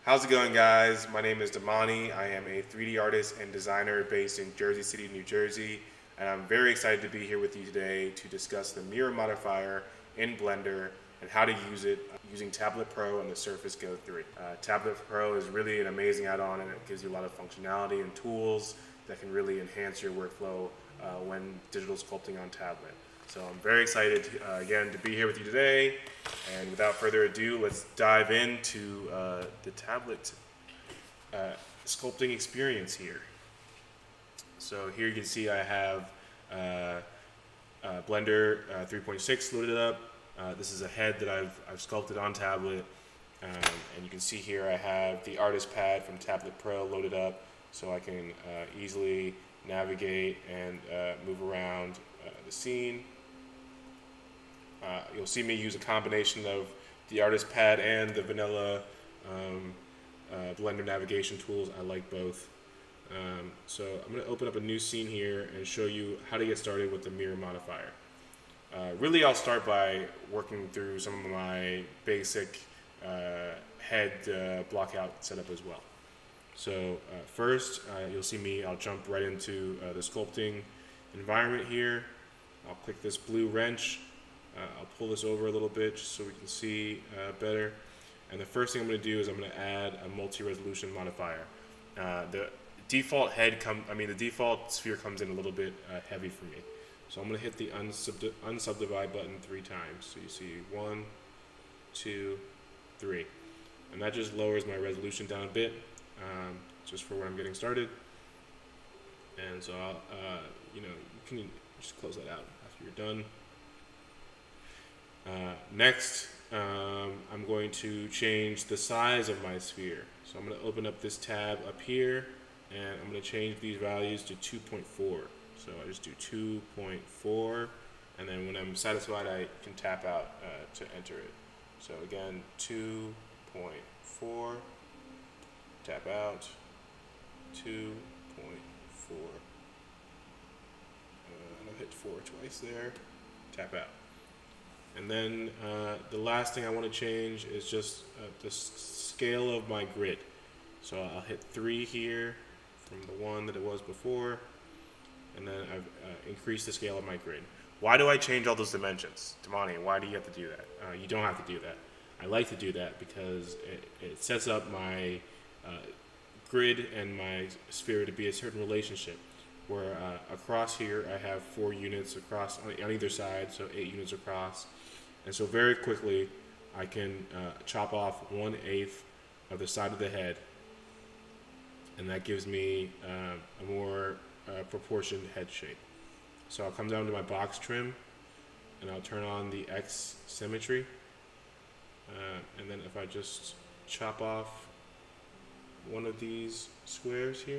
How's it going, guys? My name is Damani. I am a 3D artist and designer based in Jersey City, New Jersey, and I'm very excited to be here with you today to discuss the mirror modifier in Blender and how to use it using Tablet Pro and the Surface Go 3. Tablet Pro is really an amazing add-on, and it gives you a lot of functionality and tools that can really enhance your workflow when digital sculpting on tablet. So I'm very excited again to be here with you today, and without further ado, let's dive into the tablet sculpting experience here. So here you can see I have Blender 3.6 loaded up. This is a head that I've sculpted on tablet, and you can see here I have the artist pad from Tablet Pro loaded up, so I can easily navigate and move around the scene. You'll see me use a combination of the artist pad and the vanilla Blender navigation tools. I like both. So I'm going to open up a new scene here and show you how to get started with the mirror modifier. Really, I'll start by working through some of my basic head blockout setup as well. So first, you'll see me, I'll jump right into the sculpting environment here. I'll click this blue wrench. I'll pull this over a little bit just so we can see better. And the first thing I'm going to do is I'm going to add a multi-resolution modifier. The default the default sphere comes in a little bit heavy for me. So I'm going to hit the unsubdivide button 3 times. So you see 1, 2, 3. And that just lowers my resolution down a bit, just for when I'm getting started. And so I'll, you can just close that out after you're done. Next, I'm going to change the size of my sphere. So I'm going to open up this tab up here, and I'm going to change these values to 2.4. So I just do 2.4, and then when I'm satisfied, I can tap out to enter it. So again, 2.4, tap out, 2.4. I'll hit 4 twice there, tap out. And then the last thing I want to change is just the scale of my grid. So I'll hit 3 here from the 1 that it was before, and then I've increased the scale of my grid. Why do I change all those dimensions? Damani, why do you have to do that? You don't have to do that. I like to do that because it sets up my grid and my sphere to be a certain relationship, where across here I have 4 units across on either side, so 8 units across. And so very quickly I can chop off 1/8 of the side of the head, and that gives me a more proportioned head shape. So I'll come down to my box trim, and I'll turn on the X symmetry, and then if I just chop off one of these squares here,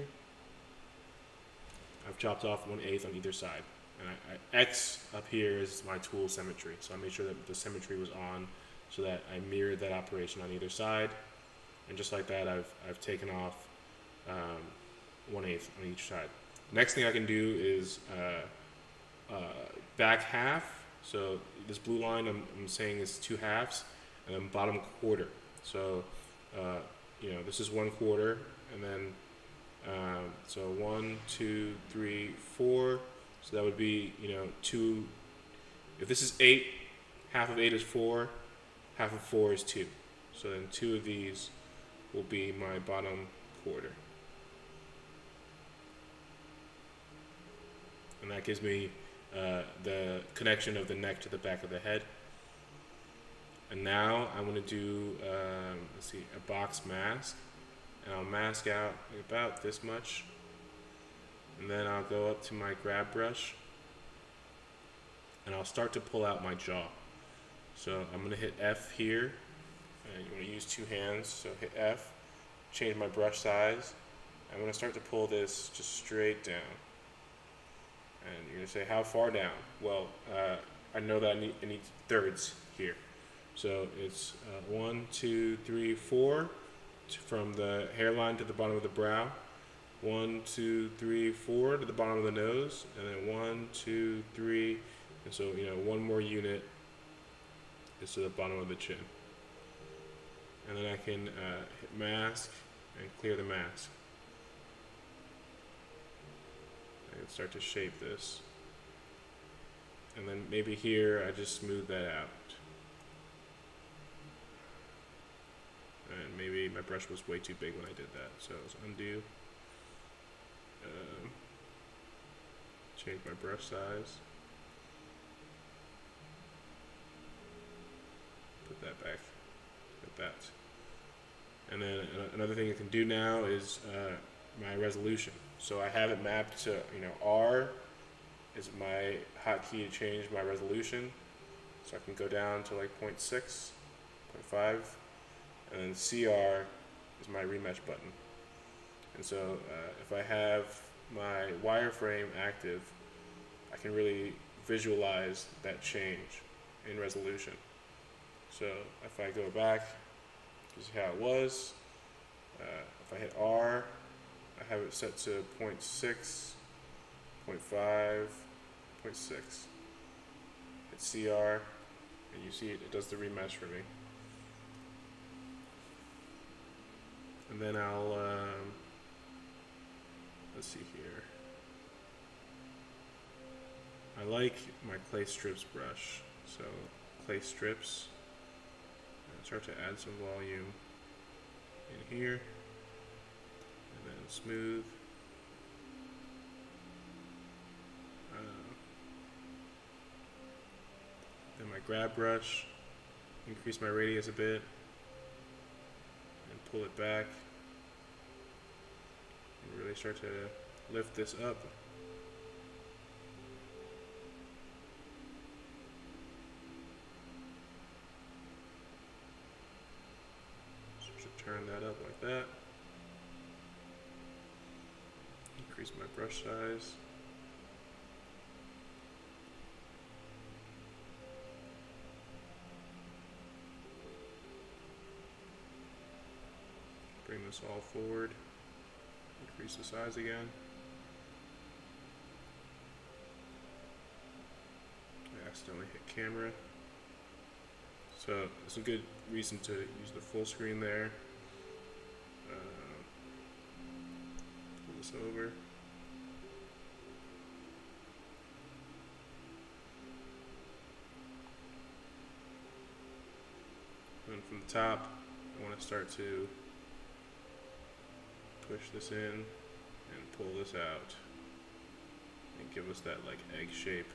I've chopped off 1/8 on either side. And X up here is my tool symmetry. So I made sure that the symmetry was on so that I mirrored that operation on either side. And just like that, I've taken off 1/8 on each side. Next thing I can do is back half. So this blue line I'm saying is 2 halves, and then bottom quarter. So this is 1/4, and then so 1, 2, 3, 4. So that would be 2. If this is 8, half of 8 is 4, half of 4 is 2. So then 2 of these will be my bottom quarter. And that gives me the connection of the neck to the back of the head. And now I'm going to do, a box mask. And I'll mask out about this much. And then I'll go up to my grab brush, and I'll start to pull out my jaw. So I'm going to hit F here, and you want to use 2 hands, so hit F, change my brush size. I'm going to start to pull this just straight down. And you're going to say, how far down? Well, I know that I need thirds here. So it's 1, 2, 3, 4, from the hairline to the bottom of the brow. 1, 2, 3, 4 to the bottom of the nose, and then 1, 2, 3, and so 1 more unit is to the bottom of the chin. and then I can hit mask and clear the mask. I can start to shape this. And then maybe here I just smooth that out. And maybe my brush was way too big when I did that, so let's undo. Change my brush size. Put that back like that. And then another thing I can do now is my resolution. So I have it mapped to, R is my hotkey to change my resolution. So I can go down to like 0.6, 0.5, and then CR is my remesh button. And so if I have my wireframe active, I can really visualize that change in resolution. So if I go back, this is how it was. If I hit R, I have it set to 0.6, 0.5, 0.6. Hit CR, and you see it does the remesh for me. And then I'll, let's see here. I like my clay strips brush. So clay strips, and start to add some volume in here, and then smooth. Then my grab brush, increase my radius a bit, and pull it back, and really start to lift this up. Start to turn that up like that. Increase my brush size. Bring this all forward, increase the size again. I accidentally hit camera. So it's a good reason to use the full screen there. Pull this over. And from the top, I want to start to push this in and pull this out and give us that like egg shape.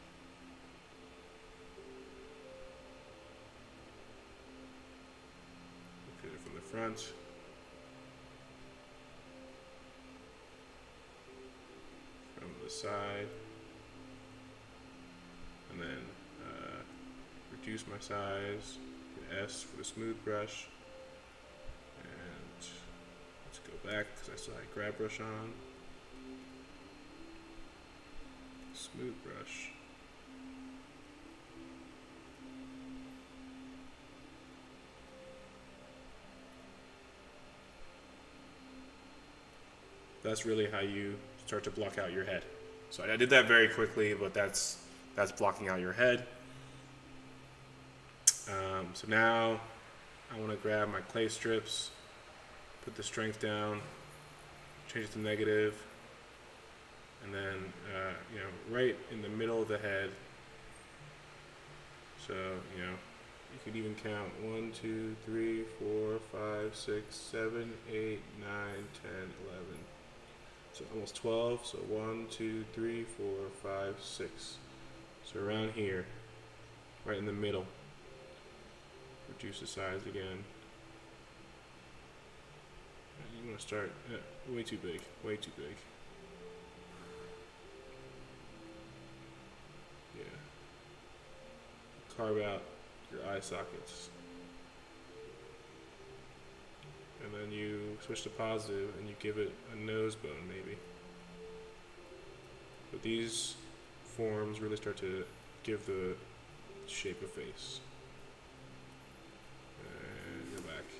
Look at it from the front. From the side. And then reduce my size, hit S for the smooth brush. Back because I still had grab brush on. Smooth brush. That's really how you start to block out your head. So I did that very quickly, but that's blocking out your head. So now I want to grab my clay strips. Put the strength down, change it to negative, and then, right in the middle of the head. So, you could even count 1, 2, 3, 4, 5, 6, 7, 8, 9, 10, 11. So almost 12. So 1, 2, 3, 4, 5, 6. So around here, right in the middle. Reduce the size again. You want to start way too big, way too big. Yeah. Carve out your eye sockets. And then you switch to positive and you give it a nose bone maybe. But these forms really start to give the shape of face. And go back.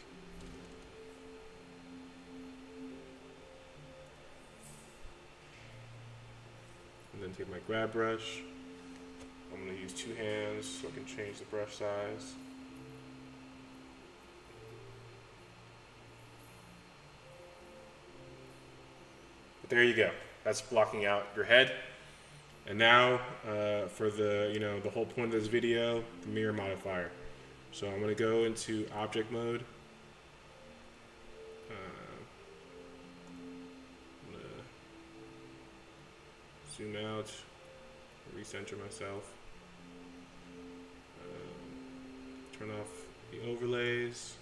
And then take my grab brush. I'm going to use 2 hands so I can change the brush size. there you go. That's blocking out your head. And now for the the whole point of this video, the mirror modifier. So I'm going to go into object mode. I'm going to zoom out, recenter myself, turn off the overlays.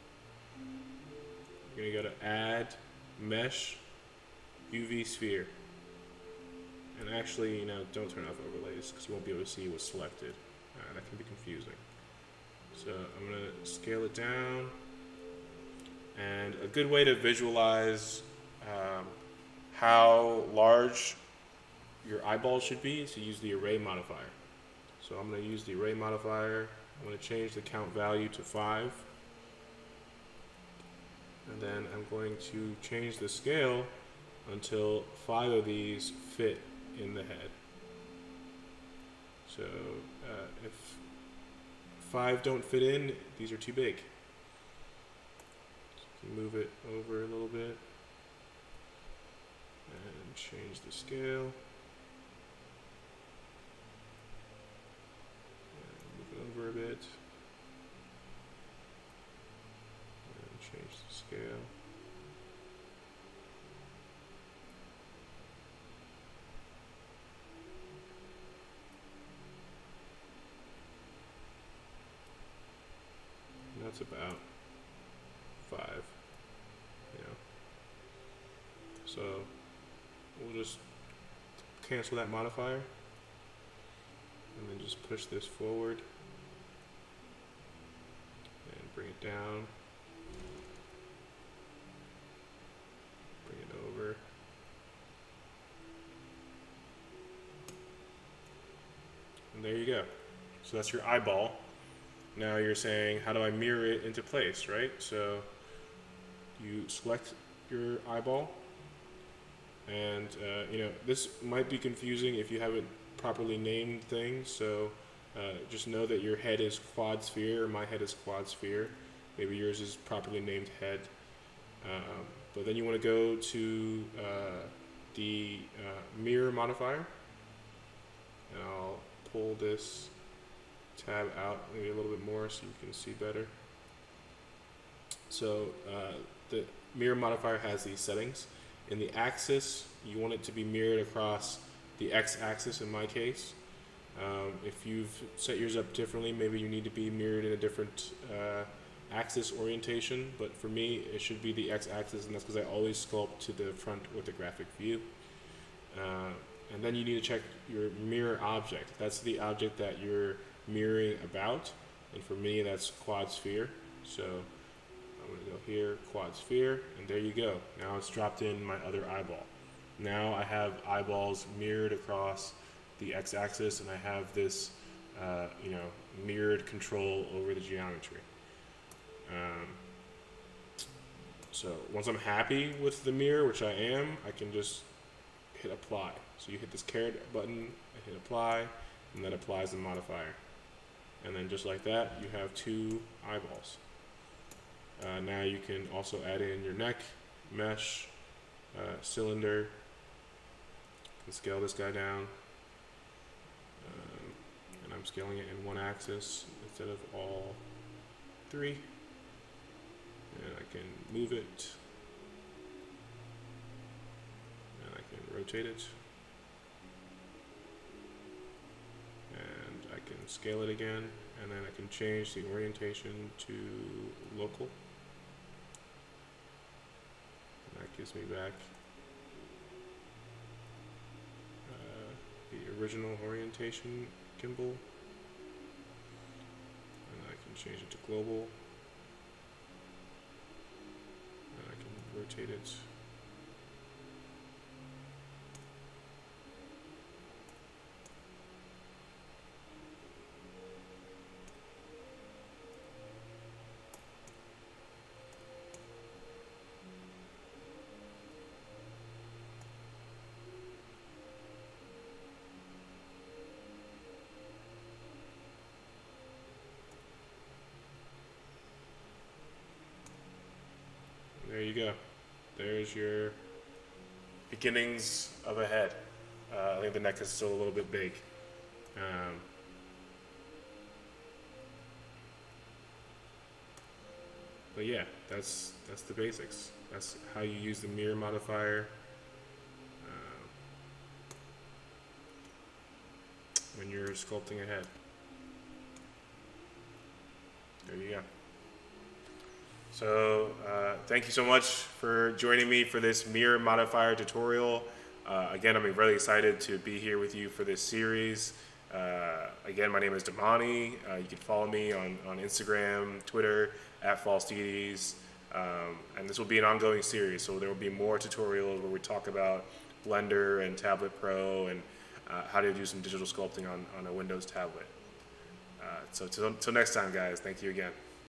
You're going to go to add mesh UV sphere. And actually, don't turn off overlays because you won't be able to see what's selected. That can be confusing. So I'm going to scale it down. And a good way to visualize how large your eyeball should be is to use the array modifier. So I'm going to use the array modifier. I'm going to change the count value to 5. And then I'm going to change the scale until 5 of these fit in the head. So if 5 don't fit in, these are too big. So move it over a little bit and change the scale. And move it over a bit and change the scale. That's about 5, So we'll just cancel that modifier and then just push this forward and bring it down, bring it over. And there you go. So that's your eyeball. Now you're saying, how do I mirror it into place, right? So you select your eyeball, and this might be confusing if you haven't properly named things. So just know that your head is quad sphere, or my head is quad sphere. Maybe yours is properly named head. But then you want to go to the mirror modifier, and I'll pull this tab out maybe a little bit more so you can see better. So the mirror modifier has these settings. In the axis, you want it to be mirrored across the x-axis in my case. If you've set yours up differently, maybe you need to be mirrored in a different axis orientation, but for me it should be the x-axis, and that's because I always sculpt to the front orthographic view. And then you need to check your mirror object. That's the object that you're mirroring about, and for me that's quad sphere. So I'm going to go here, quad sphere, and there you go. Now it's dropped in my other eyeball. Now I have eyeballs mirrored across the x-axis, and I have this mirrored control over the geometry. So once I'm happy with the mirror, which I am, I can just hit apply. So you hit this caret button and hit apply, and that applies the modifier. And then just like that, you have 2 eyeballs. Now you can also add in your neck, mesh, cylinder. You can scale this guy down. And I'm scaling it in one axis instead of all 3. And I can move it. And I can rotate it. And I can scale it again. And then I can change the orientation to local. And that gives me back the original orientation gimbal. And I can change it to global. And I can rotate it. There you go. There's your beginnings of a head. I think the neck is still a little bit big. But yeah, that's the basics. That's how you use the mirror modifier when you're sculpting a head. There you go. So thank you so much for joining me for this mirror modifier tutorial. Again, I'm really excited to be here with you for this series. Again, my name is Damani. You can follow me on Instagram, Twitter, @FalseDeities. And this will be an ongoing series, so there will be more tutorials where we talk about Blender and Tablet Pro and how to do some digital sculpting on a Windows tablet. So till next time, guys, thank you again.